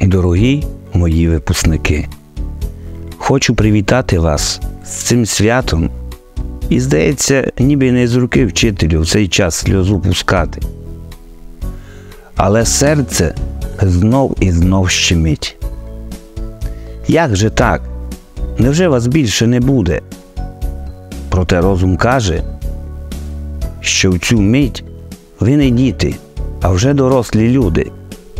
Дорогі мої випускники, хочу привітати вас з цим святом і, здається, ніби не з руки вчителю в цей час сльозу пускати. Але серце знов і знов щемить. Як же так? Невже вас більше не буде? Проте розум каже, що в цю мить ви не діти, а вже дорослі люди.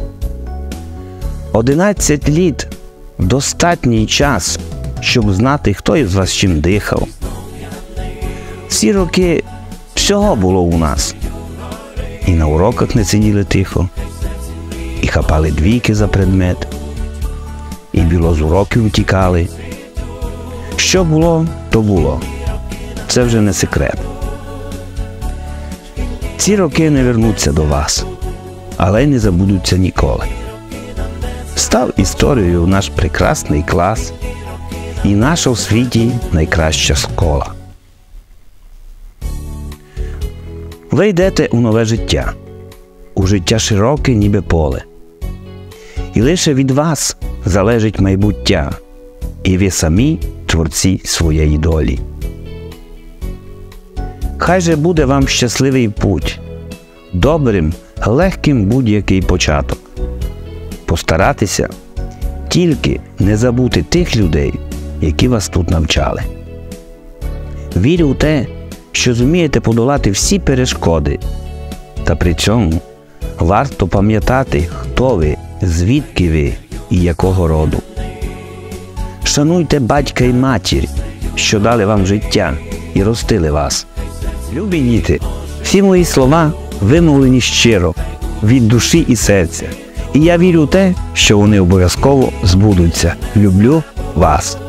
11 літ – достатній час, щоб знати, хто із вас чим дихав. Всі роки всього було у нас. І на уроках не сиділи тихо, і хапали двійки за предмет, і біло з уроків утікали. Що було, то було. Це вже не секрет. Ці роки не вернуться до вас, але й не забудуться ніколи. Став історією наш прекрасний клас і наша в світі найкраща школа. Ви йдете у нове життя, у життя широке, ніби поле. І лише від вас залежить майбуття, і ви самі творці своєї долі. Хай же буде вам щасливий путь, добрим, легким будь-який початок. Постаратися тільки не забути тих людей, які вас тут навчали. Вірю в те, що зумієте подолати всі перешкоди, та при цьому варто пам'ятати, хто ви, звідки ви і якого роду. Шануйте батька і матір, що дали вам життя і ростили вас. Любі діти, всі мої слова вимовлені щиро, від душі і серця. І я вірю в те, що вони обов'язково збудуться. Люблю вас.